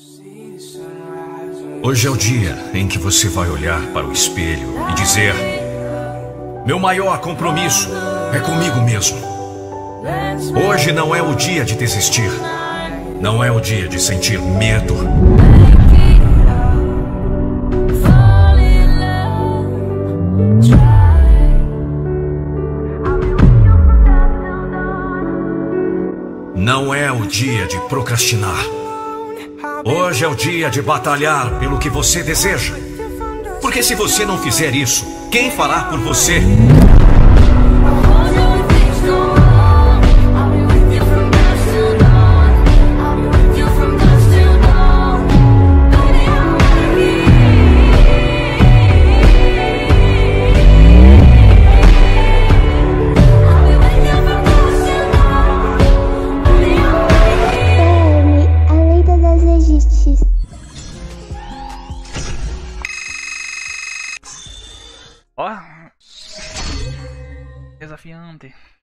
Hoje é o dia em que você vai olhar para o espelho e dizer: meu maior compromisso é comigo mesmo. Hoje não é o dia de desistir. Não é o dia de sentir medo. Não é o dia de procrastinar. Hoje é o dia de batalhar pelo que você deseja. Porque se você não fizer isso, quem fará por você? Ó, desafiante.